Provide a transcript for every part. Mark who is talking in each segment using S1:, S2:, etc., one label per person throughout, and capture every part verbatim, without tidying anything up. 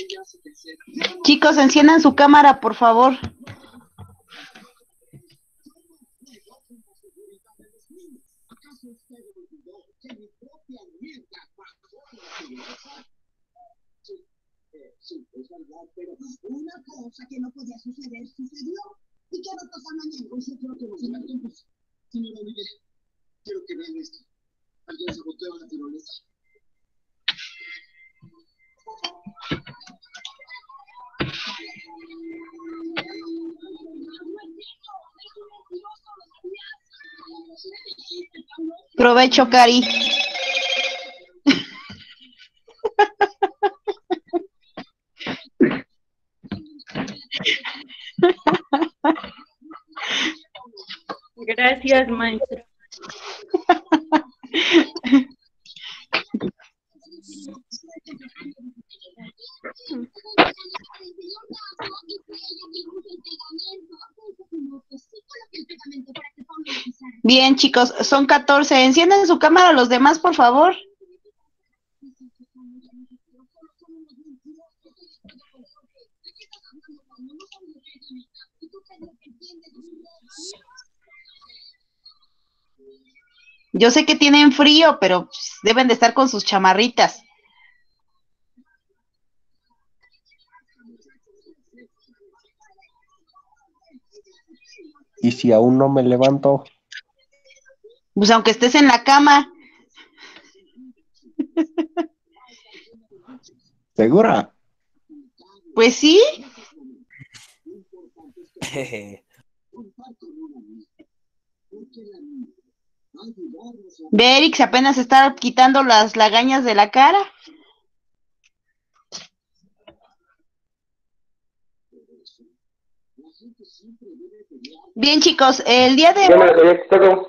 S1: Chicos, enciendan su cámara, por favor.
S2: Sí, es verdad, pero una cosa que no podía suceder sucedió. ¿Y qué va a pasar mañana? Pues yo creo que los eventos, señora Miguel, quiero que vean esto. Alguien saboteó la tirolesa.
S1: Provecho, Cari.
S3: Gracias, maestro.
S1: Bien, chicos, son catorce. Encienden su cámara los demás, por favor. Yo sé que tienen frío, pero deben de estar con sus chamarritas.
S4: ¿Y si aún no me levanto?
S1: Pues aunque estés en la cama.
S4: ¿Segura?
S1: Pues sí. Ve, Eric, se apenas está quitando las lagañas de la cara. Bien, chicos, el día de hoy...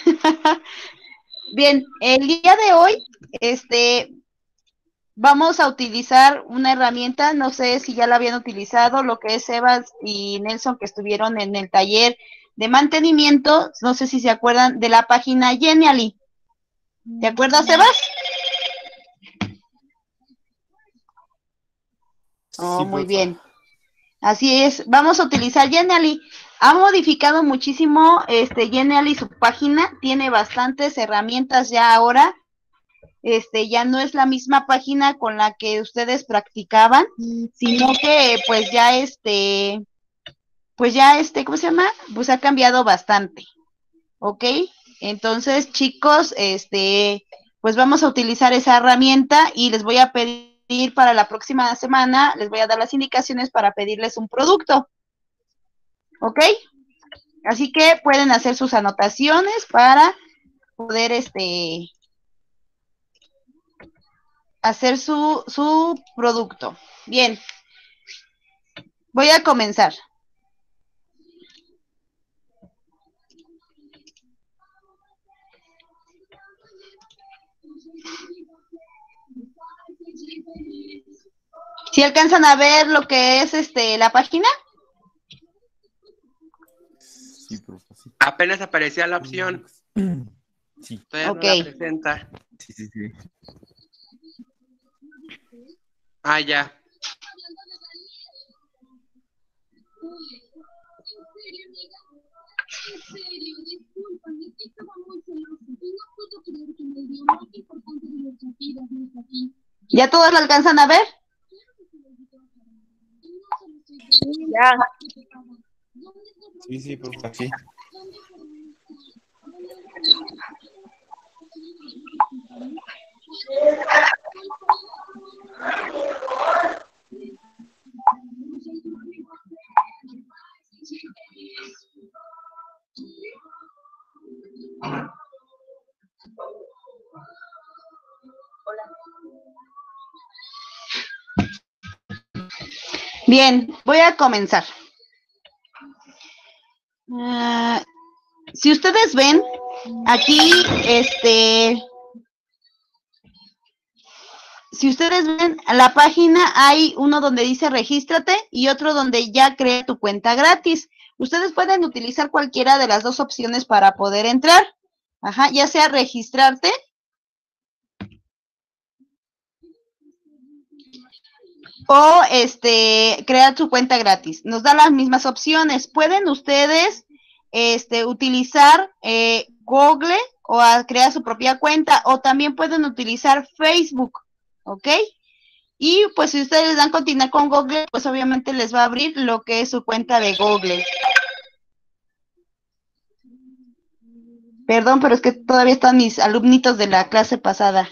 S1: Bien, el día de hoy, este, vamos a utilizar una herramienta, no sé si ya la habían utilizado, lo que es Sebas y Nelson, que estuvieron en el taller de mantenimiento, no sé si se acuerdan de la página Genially. ¿Te acuerdas, Sebas? Oh, sí, muy bien. Así es, vamos a utilizar Genially. Ha modificado muchísimo este Genially su página, tiene bastantes herramientas ya ahora. Este, ya no es la misma página con la que ustedes practicaban, sino que pues ya este, pues ya este, ¿cómo se llama? Pues ha cambiado bastante, ¿ok? Entonces, chicos, este, pues vamos a utilizar esa herramienta y les voy a pedir para la próxima semana, les voy a dar las indicaciones para pedirles un producto, ¿ok? Así que pueden hacer sus anotaciones para poder, este, hacer su, su producto. Bien, voy a comenzar. ¿Sí alcanzan a ver lo que es este la página?
S5: Sí, profe, sí.
S6: Apenas aparecía la opción.
S5: Sí.
S6: Todavía
S1: Ok.
S6: no la presenta.
S5: Sí, sí, sí.
S6: Ah, ya.
S1: ¿Ya todos la alcanzan a ver?
S3: Ya.
S5: Sí, sí, profe, sí.
S1: Bien, voy a comenzar. Uh, si ustedes ven, aquí, este, si ustedes ven la página, hay uno donde dice regístrate y otro donde ya crea tu cuenta gratis. Ustedes pueden utilizar cualquiera de las dos opciones para poder entrar. Ajá, ya sea registrarte. o este crear su cuenta gratis. Nos da las mismas opciones. Pueden ustedes este, utilizar eh, Google o a crear su propia cuenta, o también pueden utilizar Facebook, ¿ok? Y pues si ustedes dan continuar con Google, pues obviamente les va a abrir lo que es su cuenta de Google. Perdón, pero es que todavía están mis alumnitos de la clase pasada.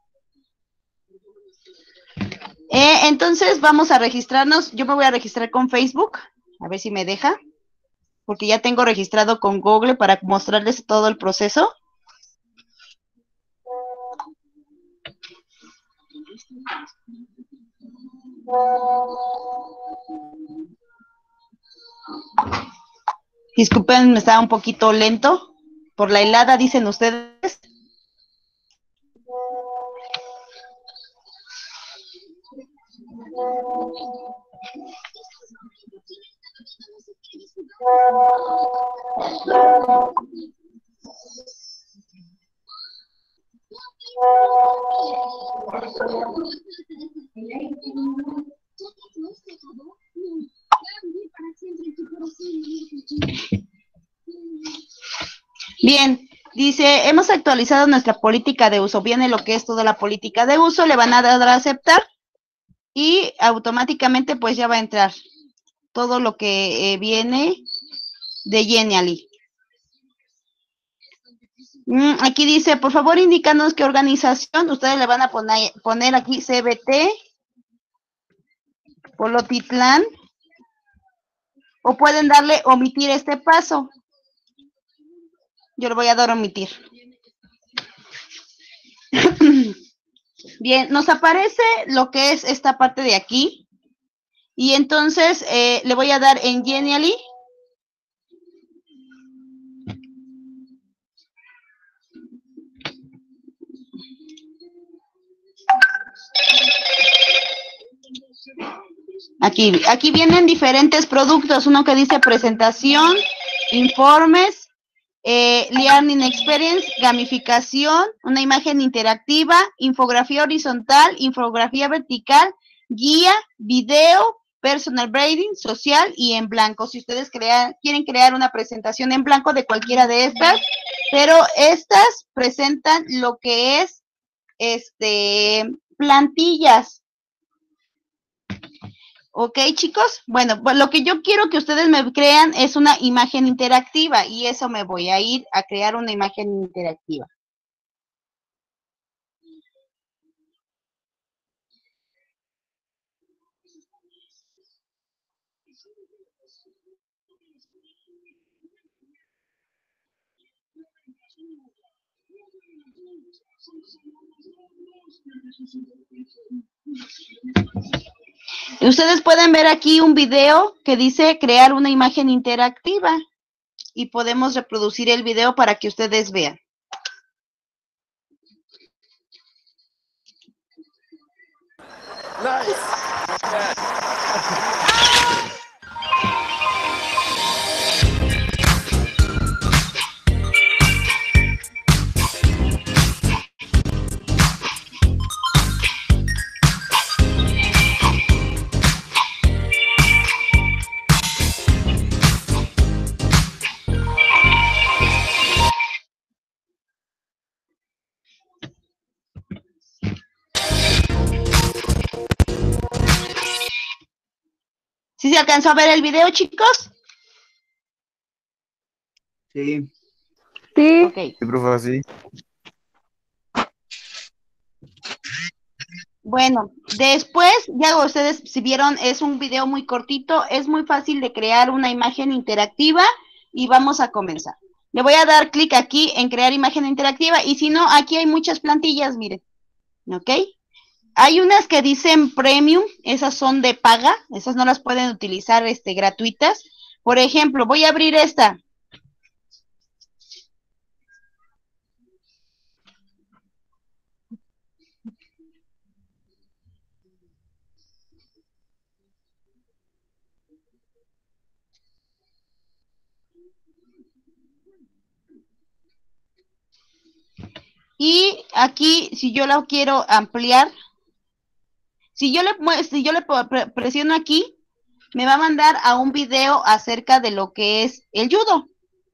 S1: Eh, entonces vamos a registrarnos. Yo me voy a registrar con Facebook, a ver si me deja, porque ya tengo registrado con Google para mostrarles todo el proceso. Disculpen, me estaba un poquito lento. Por la helada, dicen ustedes. Bien, dice, hemos actualizado nuestra política de uso. Viene lo que es toda la política de uso, le van a dar a aceptar y automáticamente pues ya va a entrar todo lo que eh, viene de Genially. Mm, aquí dice, por favor indícanos qué organización, ustedes le van a poner, poner aquí C B T, Polotitlán, o pueden darle omitir este paso. Yo le voy a dar omitir. Bien, nos aparece lo que es esta parte de aquí. Y entonces eh, le voy a dar en Genially. Aquí, aquí vienen diferentes productos. Uno que dice presentación, informes, eh, Learning Experience, gamificación, una imagen interactiva, infografía horizontal, infografía vertical, guía, video, personal branding, social y en blanco. Si ustedes crean, quieren crear una presentación en blanco de cualquiera de estas, pero estas presentan lo que es este plantillas. ¿Ok, chicos? Bueno, pues lo que yo quiero que ustedes me crean es una imagen interactiva y eso me voy a ir a crear una imagen interactiva. Ustedes pueden ver aquí un video que dice crear una imagen interactiva y podemos reproducir el video para que ustedes vean.
S5: Nice.
S1: ¿Sí se alcanzó a ver el video, chicos?
S7: Sí.
S3: Sí.
S1: Ok.
S5: Sí, profe, sí.
S1: Bueno, después, ya ustedes si vieron, es un video muy cortito, es muy fácil de crear una imagen interactiva y vamos a comenzar. Le voy a dar clic aquí en crear imagen interactiva y si no, aquí hay muchas plantillas, miren, ¿ok? Hay unas que dicen premium, esas son de paga, esas no las pueden utilizar este, gratuitas. Por ejemplo, voy a abrir esta. Y aquí, si yo la quiero ampliar, Si yo le, mue- si yo le po- pre- presiono aquí, me va a mandar a un video acerca de lo que es el judo.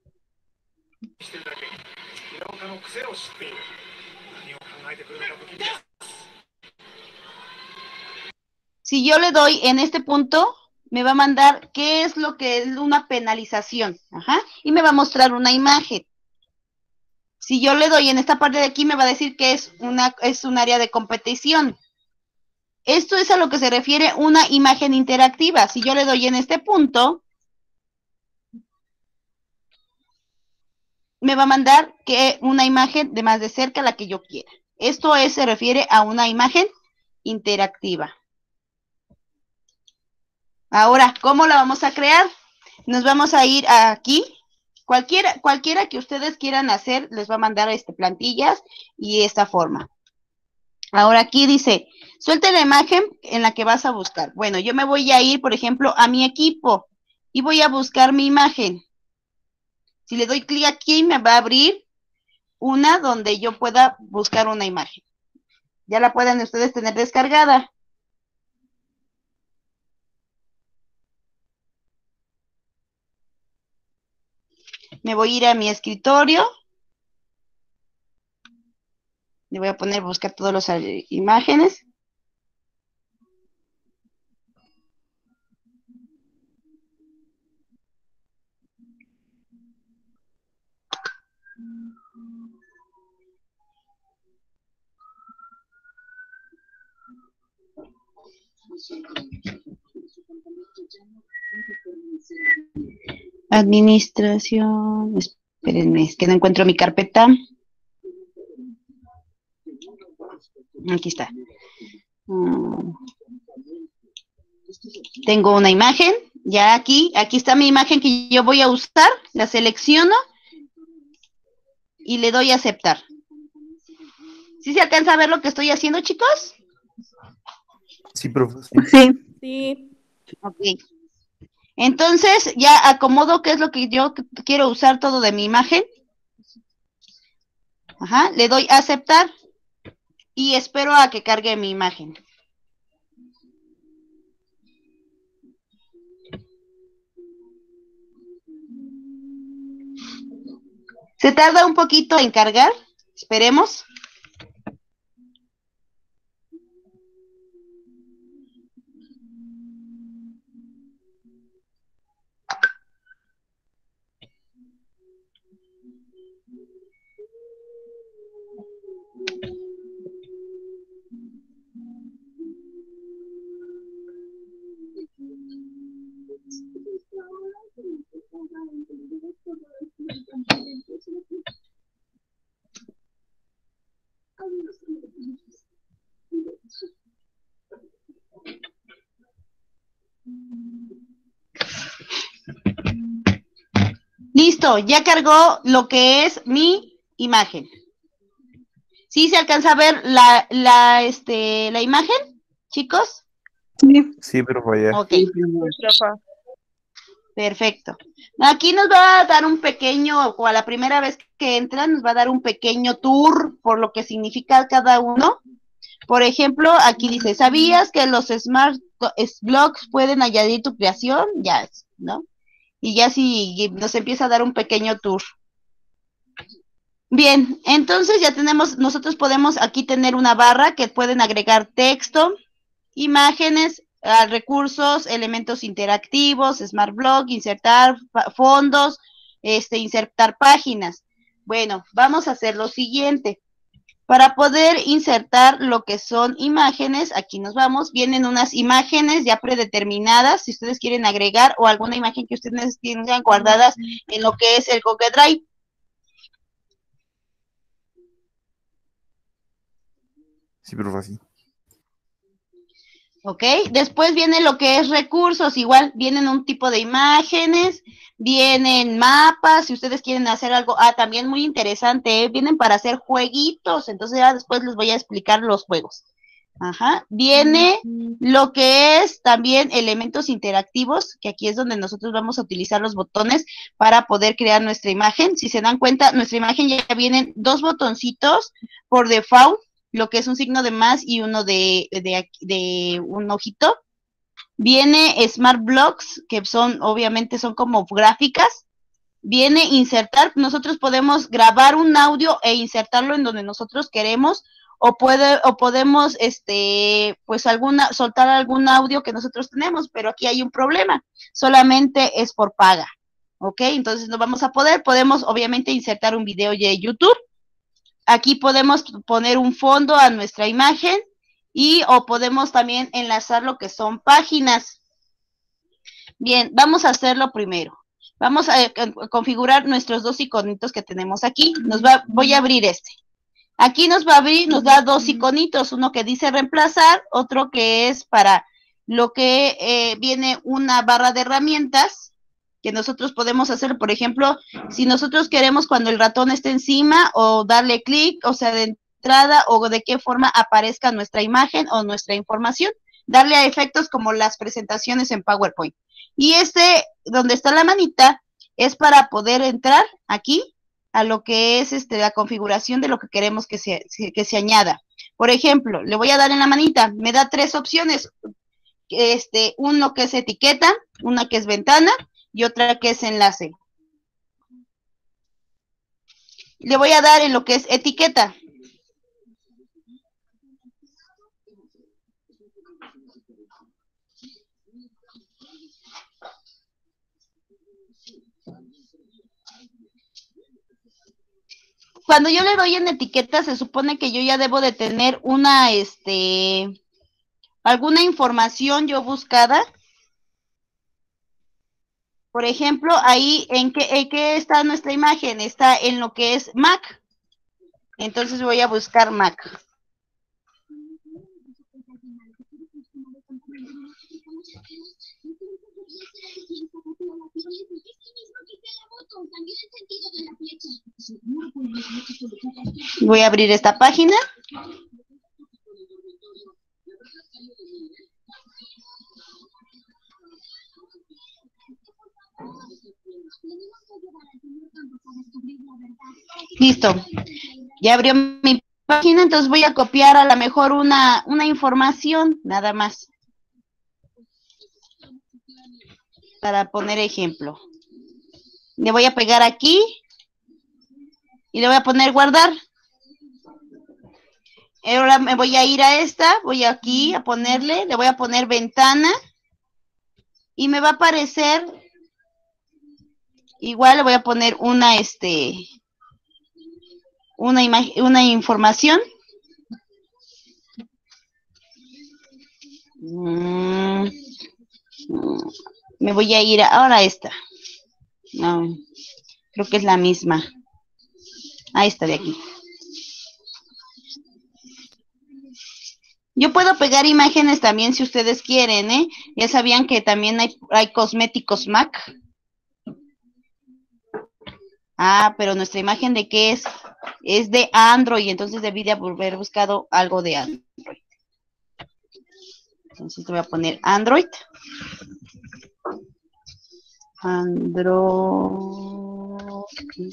S1: Si yo le doy en este punto, me va a mandar qué es lo que es una penalización. Ajá. Y me va a mostrar una imagen. Si yo le doy en esta parte de aquí, me va a decir que es, una, es un área de competición. Esto es a lo que se refiere una imagen interactiva. Si yo le doy en este punto, me va a mandar que una imagen de más de cerca la que yo quiera. Esto es, se refiere a una imagen interactiva. Ahora, ¿cómo la vamos a crear? Nos vamos a ir aquí. Cualquiera, cualquiera que ustedes quieran hacer, les va a mandar este, plantillas y esta forma. Ahora aquí dice, suelta la imagen en la que vas a buscar. Bueno, yo me voy a ir, por ejemplo, a mi equipo y voy a buscar mi imagen. Si le doy clic aquí, me va a abrir una donde yo pueda buscar una imagen. Ya la pueden ustedes tener descargada. Me voy a ir a mi escritorio. Le voy a poner buscar todas las imágenes. Administración. Espérenme, es que no encuentro mi carpeta. Aquí está. Hmm. Tengo una imagen. Ya aquí, aquí está mi imagen que yo voy a usar. La selecciono y le doy a aceptar. ¿Sí se alcanza a ver lo que estoy haciendo, chicos?
S5: Sí, profe.
S3: Sí. Sí.
S1: Ok. Entonces, ya acomodo qué es lo que yo quiero usar todo de mi imagen. Ajá, le doy a aceptar y espero a que cargue mi imagen. Se tarda un poquito en cargar, esperemos. Listo, ya cargó lo que es mi imagen. ¿Sí se alcanza a ver la, la, este, la imagen, chicos?
S3: Sí.
S5: Sí, profe, ya.
S1: Ok,
S3: Profa.
S1: perfecto. Aquí nos va a dar un pequeño, o a la primera vez que entran, nos va a dar un pequeño tour por lo que significa cada uno. Por ejemplo, aquí dice, ¿sabías que los Smart Blocks pueden añadir tu creación? Ya, ¿no? Y ya sí nos empieza a dar un pequeño tour. Bien, entonces ya tenemos, nosotros podemos aquí tener una barra que pueden agregar texto, imágenes, uh, recursos, elementos interactivos, Smart Block, insertar fondos, este, insertar páginas. Bueno, vamos a hacer lo siguiente. Para poder insertar lo que son imágenes, aquí nos vamos, vienen unas imágenes ya predeterminadas, si ustedes quieren agregar o alguna imagen que ustedes tengan guardadas en lo que es el Google Drive.
S5: Sí, profe, sí.
S1: ¿Ok? Después viene lo que es recursos, igual vienen un tipo de imágenes, vienen mapas, si ustedes quieren hacer algo, ah, también muy interesante, ¿eh? Vienen para hacer jueguitos, entonces ya después les voy a explicar los juegos. Ajá, viene lo que es también elementos interactivos, que aquí es donde nosotros vamos a utilizar los botones para poder crear nuestra imagen. Si se dan cuenta, nuestra imagen ya vienen dos botoncitos por default, lo que es un signo de más y uno de, de, de un ojito. Viene Smart Blocks, que son, obviamente, son como gráficas. Viene insertar, nosotros podemos grabar un audio e insertarlo en donde nosotros queremos, o puede, o podemos, este, pues alguna, soltar algún audio que nosotros tenemos, pero aquí hay un problema, solamente es por paga, ¿ok? Entonces no vamos a poder, podemos obviamente insertar un video de YouTube, aquí podemos poner un fondo a nuestra imagen, y o podemos también enlazar lo que son páginas. Bien, vamos a hacerlo primero. Vamos a, a configurar nuestros dos iconitos que tenemos aquí. Nos va, voy a abrir este. Aquí nos va a abrir, nos da dos iconitos, uno que dice reemplazar, otro que es para lo que eh, viene una barra de herramientas que nosotros podemos hacer. Por ejemplo, si nosotros queremos cuando el ratón esté encima o darle clic, o sea, de entrada o de qué forma aparezca nuestra imagen o nuestra información, darle a efectos como las presentaciones en PowerPoint. Y este, donde está la manita, es para poder entrar aquí a lo que es este la configuración de lo que queremos que se, que se añada. Por ejemplo, le voy a dar en la manita, me da tres opciones, este, uno que es etiqueta, una que es ventana y otra que es enlace. Le voy a dar en lo que es etiqueta. Cuando yo le doy en etiqueta, se supone que yo ya debo de tener una, este, alguna información yo buscada. Por ejemplo, ahí, ¿en qué, en qué está nuestra imagen? Está en lo que es Mac. Entonces voy a buscar Mac. Voy a abrir esta página. Listo. Ya abrió mi página, entonces voy a copiar a lo mejor una, una información, nada más. Para poner ejemplo. Le voy a pegar aquí. Y le voy a poner guardar. Ahora me voy a ir a esta, voy aquí a ponerle, le voy a poner ventana. Y me va a aparecer, igual le voy a poner una, este, una imagen, una información. Mm, me voy a ir a, ahora a esta. No, creo que es la misma. A esta de aquí. Yo puedo pegar imágenes también si ustedes quieren, ¿eh? Ya sabían que también hay, hay cosméticos Mac. Ah, pero nuestra imagen ¿de qué es? Es de Android, entonces debí de haber buscado algo de Android. Entonces voy a poner Android. Android.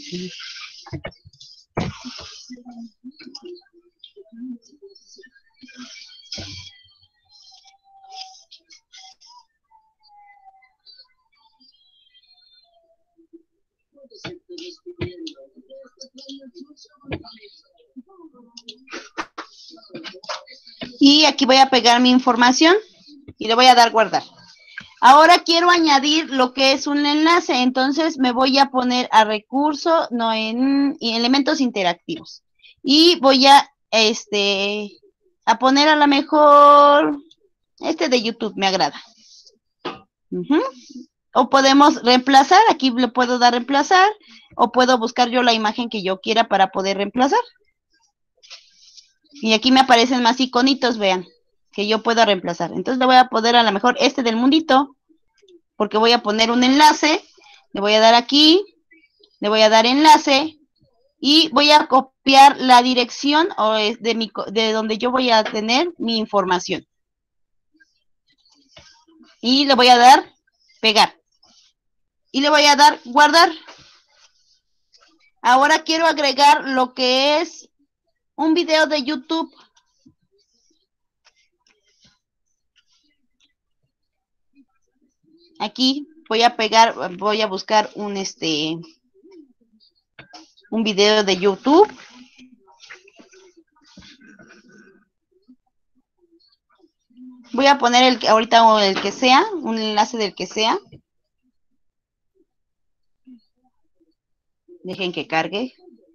S1: Y aquí voy a pegar mi información y le voy a dar guardar. Ahora quiero añadir lo que es un enlace, entonces me voy a poner a recurso, no en, en elementos interactivos. Y voy a, este, a poner a lo mejor, este de YouTube me agrada. Uh-huh. O podemos reemplazar, aquí le puedo dar reemplazar, o puedo buscar yo la imagen que yo quiera para poder reemplazar. Y aquí me aparecen más iconitos, vean, que yo puedo reemplazar. Entonces le voy a poner a lo mejor este del mundito, porque voy a poner un enlace, le voy a dar aquí, le voy a dar enlace, y voy a copiar la dirección o de, mi, de donde yo voy a tener mi información. Y le voy a dar pegar. Y le voy a dar guardar. Ahora quiero agregar lo que es un video de YouTube. Aquí voy a pegar, voy a buscar un este un video de YouTube. Voy a poner el que ahorita o el que sea, un enlace del que sea. Dejen que cargue.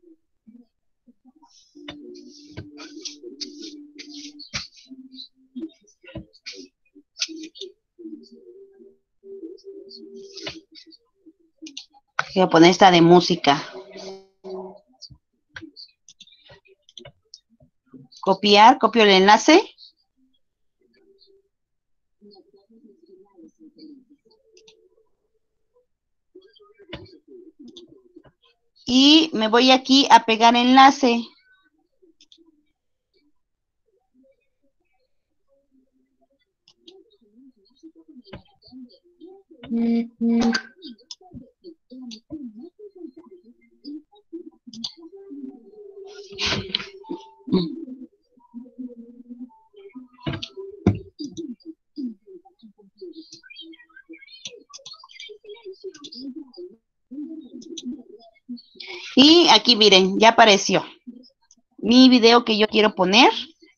S1: Voy a poner esta de música. Copiar, copio el enlace. Y me voy aquí a pegar enlace. Y aquí miren, ya apareció mi video que yo quiero poner.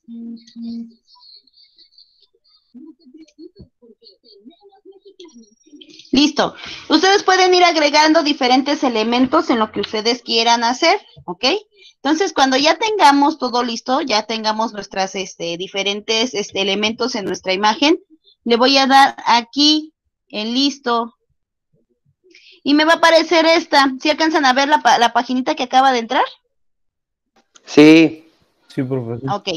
S1: Listo. Ustedes pueden ir agregando diferentes elementos en lo que ustedes quieran hacer, ¿ok? Entonces, cuando ya tengamos todo listo, ya tengamos nuestras este, diferentes este, elementos en nuestra imagen, le voy a dar aquí en listo. Y me va a aparecer esta. ¿Sí alcanzan a ver la, la paginita que acaba de entrar?
S6: Sí.
S5: Sí, profesor.
S1: Ok.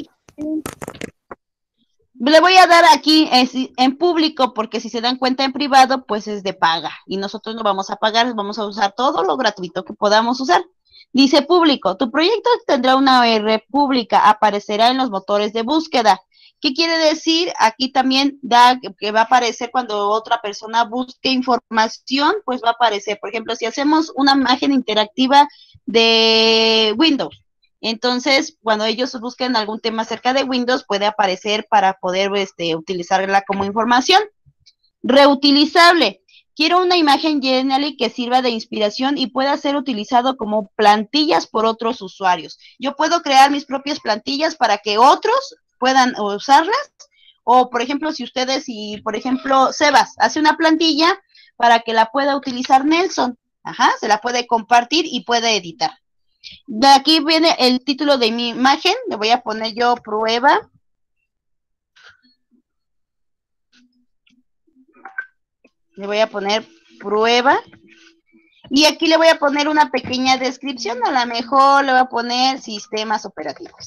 S1: Le voy a dar aquí en, en público, porque si se dan cuenta en privado, pues es de paga. Y nosotros no vamos a pagar, vamos a usar todo lo gratuito que podamos usar. Dice público, tu proyecto tendrá una U R L pública, aparecerá en los motores de búsqueda. ¿Qué quiere decir? Aquí también da que va a aparecer cuando otra persona busque información, pues va a aparecer. Por ejemplo, si hacemos una imagen interactiva de Windows, entonces cuando ellos busquen algún tema acerca de Windows, puede aparecer para poder este, utilizarla como información. Reutilizable. Quiero una imagen Genially que sirva de inspiración y pueda ser utilizado como plantillas por otros usuarios. Yo puedo crear mis propias plantillas para que otros puedan usarlas, o por ejemplo, si ustedes, y por ejemplo, Sebas hace una plantilla para que la pueda utilizar Nelson, ajá, se la puede compartir y puede editar. De aquí viene el título de mi imagen, le voy a poner yo prueba. Le voy a poner prueba. Y aquí le voy a poner una pequeña descripción, a lo mejor le voy a poner sistemas operativos.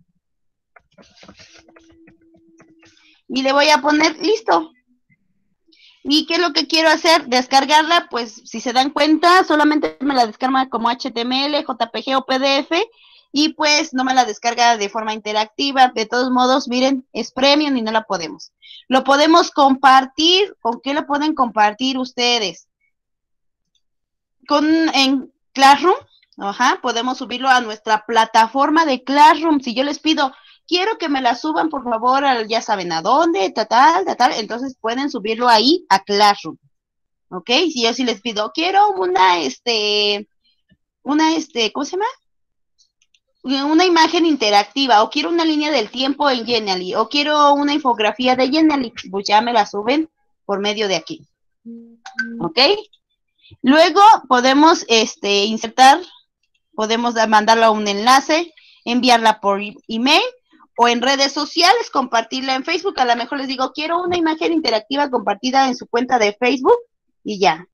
S1: Y le voy a poner listo. ¿Y qué es lo que quiero hacer? Descargarla, pues si se dan cuenta, solamente me la descarga como H T M L, J P G o P D F, y pues no me la descarga de forma interactiva. De todos modos, miren, es premium y no la podemos. Lo podemos compartir. ¿Con qué lo pueden compartir ustedes? Con en Classroom, ajá, podemos subirlo a nuestra plataforma de Classroom. Si yo les pido, quiero que me la suban, por favor, al, ya saben a dónde, tal, tal, tal, tal, entonces pueden subirlo ahí a Classroom, ¿ok? Si yo sí les pido, quiero una, este, una, este, ¿cómo se llama? Una imagen interactiva, o quiero una línea del tiempo en Genially, o quiero una infografía de Genially, pues ya me la suben por medio de aquí, ¿ok? Luego podemos este, insertar, podemos mandarla a un enlace, enviarla por email o en redes sociales, compartirla en Facebook. A lo mejor les digo, quiero una imagen interactiva compartida en su cuenta de Facebook y ya.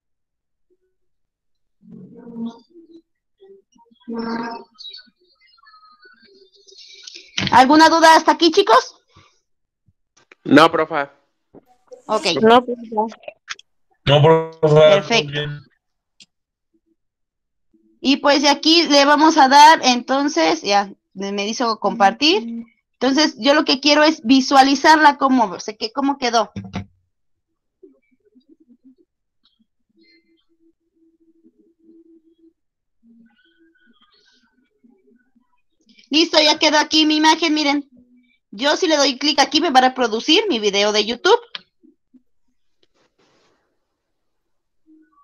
S1: ¿Alguna duda hasta aquí, chicos?
S6: No, profa.
S1: Ok.
S3: No, profa.
S7: No, profe.
S1: Perfecto. Y pues de aquí le vamos a dar, entonces, ya me hizo compartir. Entonces, yo lo que quiero es visualizarla cómo, sé que cómo quedó. Listo, ya quedó aquí mi imagen, miren. Yo si le doy clic aquí me va a reproducir mi video de YouTube.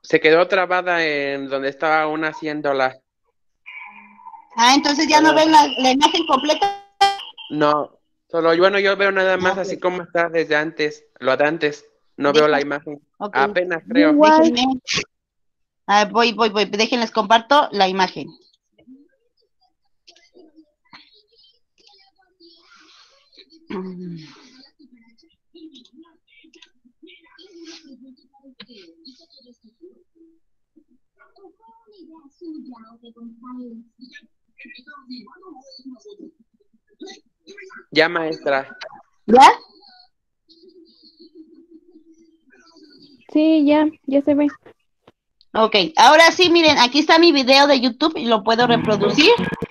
S6: Se quedó trabada en donde estaba una haciéndola.
S1: Ah, entonces ya no ven la, la imagen completa.
S6: No, solo bueno, yo veo nada más
S1: Ah,
S6: así
S1: ok.
S6: como está desde antes, lo de antes. No veo la imagen.
S1: Ok.
S6: Apenas
S3: Yo
S6: creo.
S3: igual.
S1: Déjenme. Ah, voy, voy, voy. Déjenles comparto la imagen. Mm.
S6: Ya, maestra.
S1: ¿Ya?
S3: Sí, ya, ya se ve.
S1: Ok, ahora sí, miren, aquí está mi video de YouTube y lo puedo reproducir.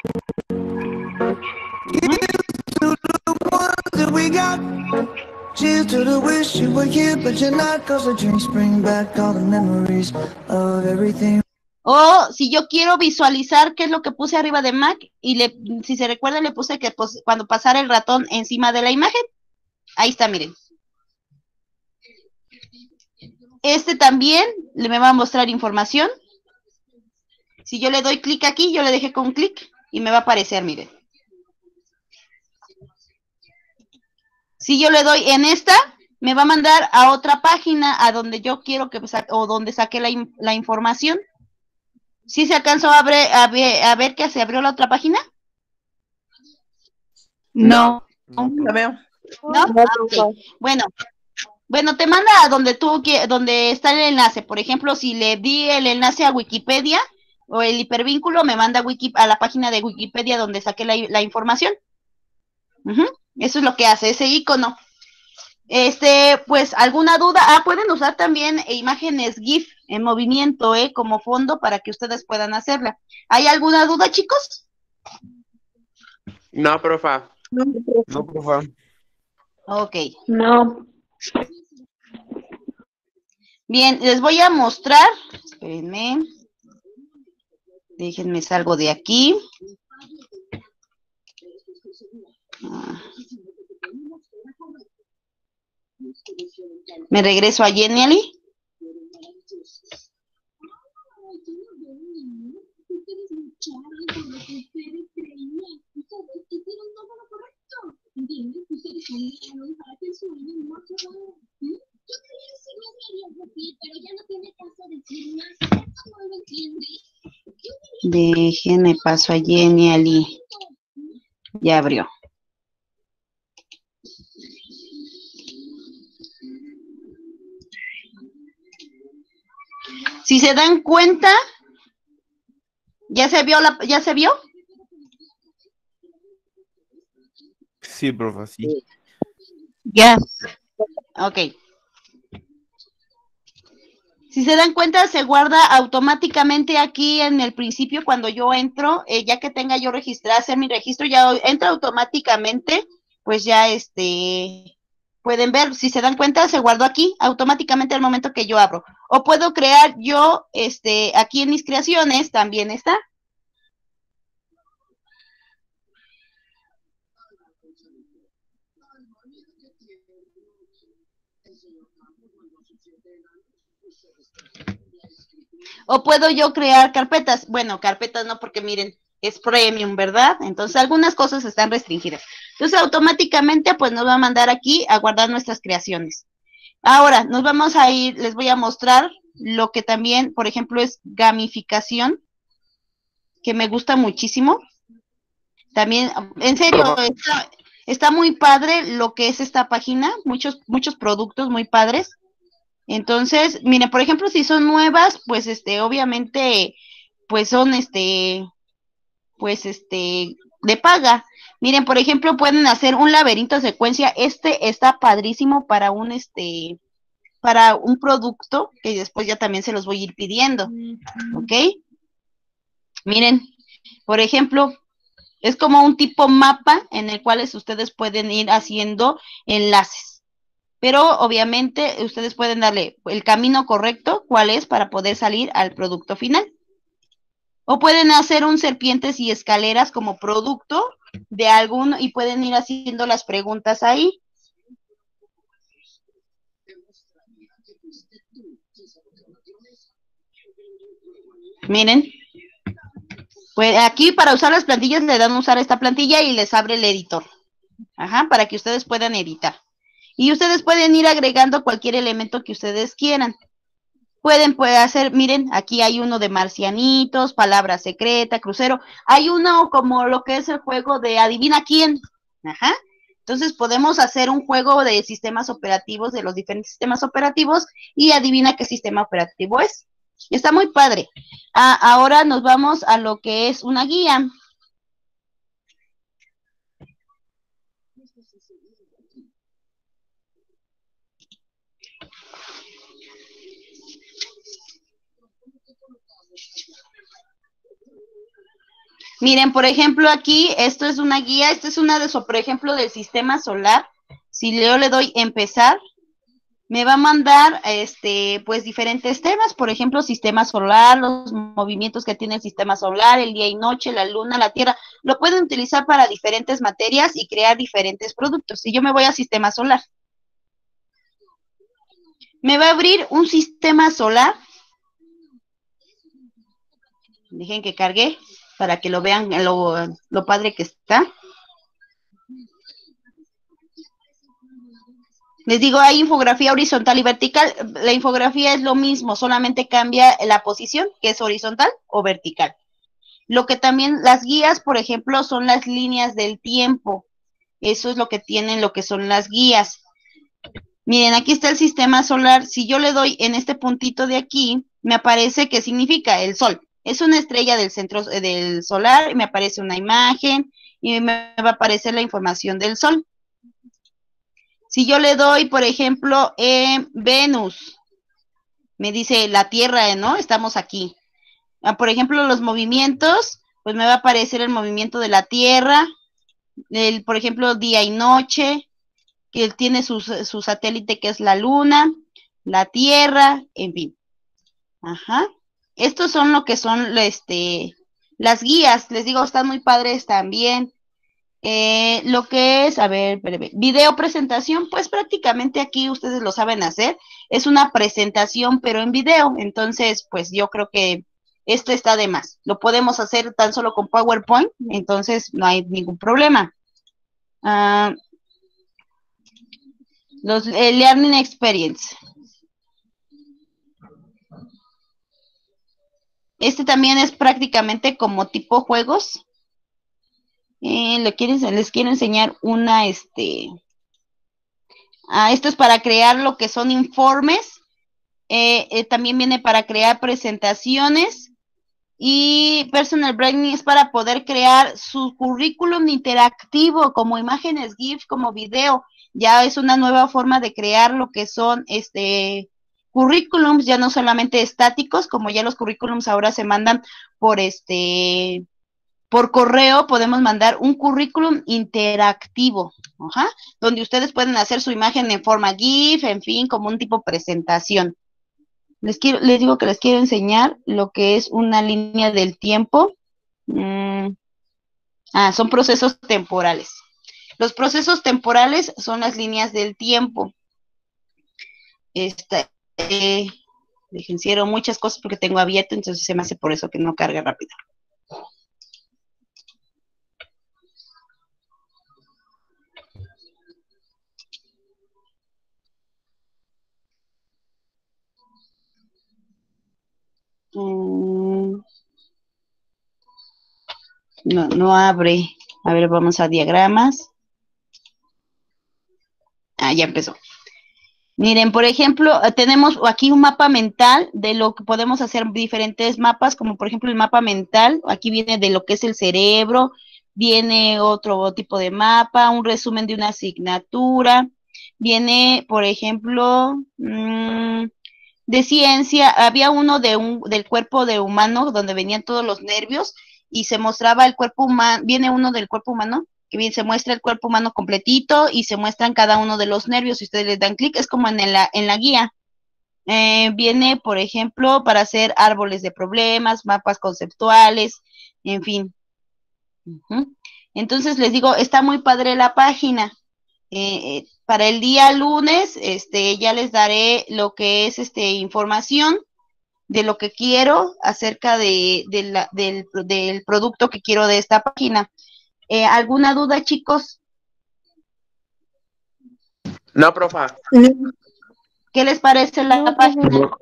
S1: Ujú.
S8: That we got. Cheers to the wish you were here, but you're not. Cause the drinks bring back all the memories of everything.
S1: O si yo quiero visualizar qué es lo que puse arriba de Mac y le, si se recuerdan, le puse que pues, cuando pasara el ratón encima de la imagen. Ahí está, miren. Este también le me va a mostrar información. Si yo le doy clic aquí, yo le dejé con clic y me va a aparecer, miren. Si yo le doy en esta, me va a mandar a otra página a donde yo quiero que o donde saque la, la información. ¿Sí se alcanzó a ver, a ver, a ver que se abrió la otra página?
S3: No,
S5: No,
S3: no la veo.
S1: ¿No?
S3: No,
S1: Ah, ok. Bueno, bueno, te manda a donde tú donde está el enlace. Por ejemplo, si le di el enlace a Wikipedia o el hipervínculo, me manda a, Wiki, a la página de Wikipedia donde saqué la, la información. Uh-huh. Eso es lo que hace ese icono. Este, pues, ¿alguna duda? Ah, pueden usar también imágenes GIF en movimiento, ¿eh? Como fondo para que ustedes puedan hacerla. ¿Hay alguna duda, chicos?
S6: No, profa.
S3: no,
S5: no, profa.
S1: Ok.
S3: no.
S1: Bien, les voy a mostrar. Espérenme. Déjenme salgo de aquí. Ah. Me regreso a Genially. Déjenme paso a Genially. Ya abrió. Si se dan cuenta, ¿ya se vio la, ya se vio?
S5: Sí, profa, sí.
S3: Ya.
S1: Ok. Si se dan cuenta, se guarda automáticamente aquí en el principio cuando yo entro, eh, ya que tenga yo registrado, hacer mi registro, ya entra automáticamente, pues ya este, pueden ver, si se dan cuenta, se guardó aquí automáticamente al momento que yo abro. O puedo crear yo, este, aquí en mis creaciones, también está. O puedo yo crear carpetas. Bueno, carpetas no, porque miren, es premium, ¿verdad? Entonces algunas cosas están restringidas. Entonces automáticamente pues nos va a mandar aquí a guardar nuestras creaciones. Ahora nos vamos a ir, les voy a mostrar lo que también, por ejemplo, es gamificación, que me gusta muchísimo. También, en serio, está, está muy padre lo que es esta página, muchos, muchos productos muy padres. Entonces, miren, por ejemplo, si son nuevas, pues este, obviamente, pues son este, pues este, de paga. Miren, por ejemplo, pueden hacer un laberinto de secuencia. Este está padrísimo para un este, para un producto que después ya también se los voy a ir pidiendo. ¿Ok? Miren, por ejemplo, es como un tipo mapa en el cual ustedes pueden ir haciendo enlaces. Pero obviamente ustedes pueden darle el camino correcto, cuál es para poder salir al producto final. O pueden hacer un serpientes y escaleras como producto de alguno y pueden ir haciendo las preguntas ahí. Miren. Pues aquí para usar las plantillas le dan a usar esta plantilla y les abre el editor. Ajá, para que ustedes puedan editar. Y ustedes pueden ir agregando cualquier elemento que ustedes quieran. Pueden, pueden hacer, miren, aquí hay uno de marcianitos, palabra secreta, crucero. Hay uno como lo que es el juego de adivina quién. Ajá. Entonces podemos hacer un juego de sistemas operativos, de los diferentes sistemas operativos, y adivina qué sistema operativo es. Está muy padre. Ah, ahora nos vamos a lo que es una guía. Miren, por ejemplo, aquí, esto es una guía, esta es una de eso, por ejemplo, del sistema solar. Si yo le doy empezar, me va a mandar, este, pues, diferentes temas, por ejemplo, sistema solar, los movimientos que tiene el sistema solar, el día y noche, la luna, la tierra. Lo pueden utilizar para diferentes materias y crear diferentes productos. Si yo me voy a sistema solar, me va a abrir un sistema solar. Dejen que cargue para que lo vean lo, lo padre que está. Les digo, hay infografía horizontal y vertical. La infografía es lo mismo, solamente cambia la posición, que es horizontal o vertical. Lo que también, las guías, por ejemplo, son las líneas del tiempo. Eso es lo que tienen, lo que son las guías. Miren, aquí está el sistema solar. Si yo le doy en este puntito de aquí, me aparece qué significa el sol. Es una estrella del centro del solar, y me aparece una imagen, y me va a aparecer la información del sol. Si yo le doy, por ejemplo, eh, Venus, me dice la Tierra, ¿no? Estamos aquí. Ah, por ejemplo, los movimientos, pues me va a aparecer el movimiento de la Tierra, el, por ejemplo, día y noche, que tiene su, su satélite que es la Luna, la Tierra, en fin. Ajá. Estos son lo que son este, las guías, les digo, están muy padres también. Eh, lo que es, a ver, breve, video presentación, pues prácticamente aquí ustedes lo saben hacer, es una presentación pero en video, entonces pues yo creo que esto está de más, lo podemos hacer tan solo con PowerPoint, entonces no hay ningún problema. Uh, los eh, Learning Experience. Este también es prácticamente como tipo juegos. Eh, le quieren, les quiero enseñar una, este, ah, esto es para crear lo que son informes, eh, eh, también viene para crear presentaciones, y Personal Branding es para poder crear su currículum interactivo, como imágenes GIF, como video. Ya es una nueva forma de crear lo que son, este, currículums, ya no solamente estáticos, como ya los currículums ahora se mandan por, este... por correo, podemos mandar un currículum interactivo, ajá, donde ustedes pueden hacer su imagen en forma GIF, en fin, como un tipo presentación. Les quiero, les digo que les quiero enseñar lo que es una línea del tiempo. Mm. Ah, son procesos temporales. Los procesos temporales son las líneas del tiempo. Esta, eh, dejen, cierro muchas cosas porque tengo abierto, entonces se me hace por eso que no carga rápido. No, no abre. A ver, vamos a diagramas. Ah, ya empezó. Miren, por ejemplo, tenemos aquí un mapa mental de lo que podemos hacer diferentes mapas, como por ejemplo el mapa mental. Aquí viene de lo que es el cerebro, viene otro tipo de mapa, un resumen de una asignatura. Viene, por ejemplo, mmm, de ciencia, había uno de un, del cuerpo de humano, donde venían todos los nervios, y se mostraba el cuerpo humano, viene uno del cuerpo humano, que bien se muestra el cuerpo humano completito, y se muestran cada uno de los nervios, si ustedes les dan clic, es como en la, en la guía. Eh, viene, por ejemplo, para hacer árboles de problemas, mapas conceptuales, en fin. Uh-huh. Entonces, les digo, está muy padre la página. Eh, para el día lunes, este, ya les daré lo que es este información de lo que quiero acerca de, de la, del, del producto que quiero de esta página. Eh, ¿Alguna duda, chicos?
S6: No, profa.
S1: ¿Qué les parece la
S3: No,
S1: página?
S3: profe.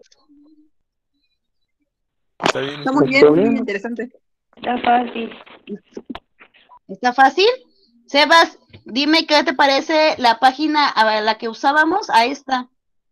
S5: Está bien.
S9: Está muy bien, muy interesante.
S3: Está fácil.
S1: ¿Está fácil? Sebas, dime qué te parece la página a la que usábamos a esta.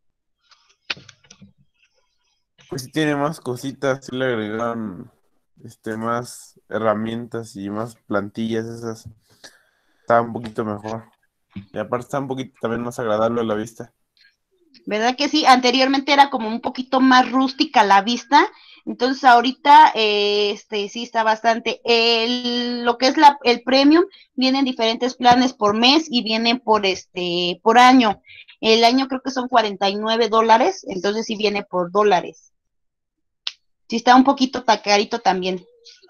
S5: Pues sí tiene más cositas, sí le agregaron este, más herramientas y más plantillas esas. Está un poquito mejor. Y aparte está un poquito también más agradable a la vista.
S1: ¿Verdad que sí? Anteriormente era como un poquito más rústica la vista, entonces ahorita eh, este sí está bastante. El, lo que es la, el premium, vienen diferentes planes por mes y vienen por este por año. El año creo que son cuarenta y nueve dólares, entonces sí viene por dólares. Sí está un poquito tacarito también.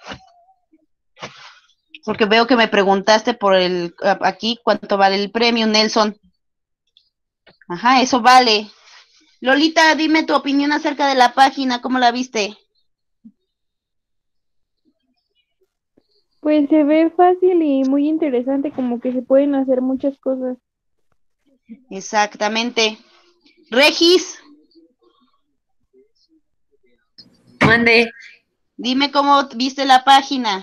S1: Porque veo que me preguntaste por el aquí cuánto vale el premium, Nelson. Ajá, eso vale. Lolita, dime tu opinión acerca de la página, ¿cómo la viste?
S3: Pues se ve fácil y muy interesante, como que se pueden hacer muchas cosas.
S1: Exactamente. Regis,
S10: Mande.
S1: dime cómo viste la página.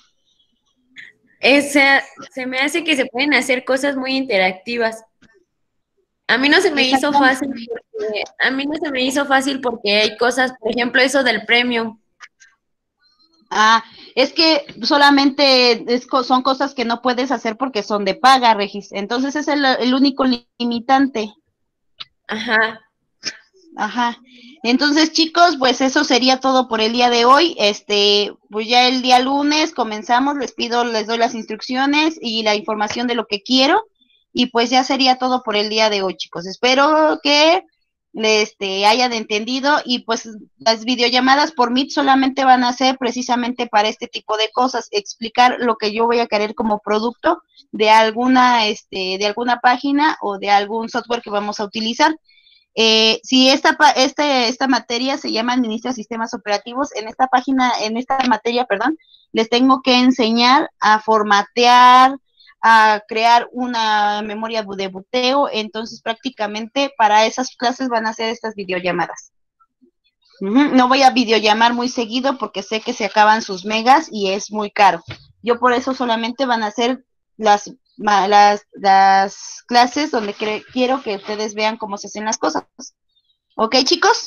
S10: Esa, se me hace que se pueden hacer cosas muy interactivas. A mí no se me hizo fácil porque, a mí no se me hizo fácil porque hay cosas, por ejemplo, eso del premium.
S1: Ah, es que solamente es, son cosas que no puedes hacer porque son de paga, Regis. Entonces es el, el único limitante.
S10: Ajá.
S1: Ajá. Entonces, chicos, pues eso sería todo por el día de hoy. Este, pues ya el día lunes comenzamos, les pido, les doy las instrucciones y la información de lo que quiero. Y pues ya sería todo por el día de hoy, chicos. Espero que este, hayan entendido y pues las videollamadas por Meet solamente van a ser precisamente para este tipo de cosas, explicar lo que yo voy a querer como producto de alguna, este, de alguna página o de algún software que vamos a utilizar. Eh, si esta, este, esta materia se llama Administra Sistemas Operativos, en esta página, en esta materia, perdón, les tengo que enseñar a formatear, a crear una memoria de boteo, entonces prácticamente para esas clases van a ser estas videollamadas. Uh-huh. No voy a videollamar muy seguido porque sé que se acaban sus megas y es muy caro. Yo por eso solamente van a ser las, las, las clases donde cre- quiero que ustedes vean cómo se hacen las cosas. ¿Ok, chicos?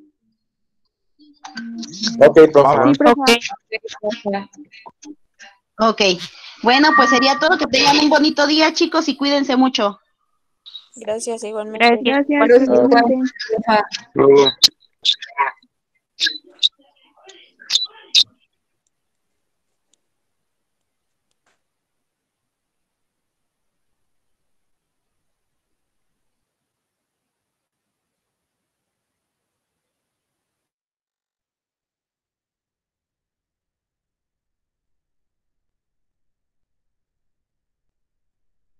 S6: Ok, profe.
S3: Sí, profe.
S1: Ok. Bueno, pues sería todo. Que tengan un bonito día, chicos, y cuídense mucho.
S9: Gracias, igualmente.
S3: Gracias,
S9: Gracias.
S3: igualmente.
S6: Luego.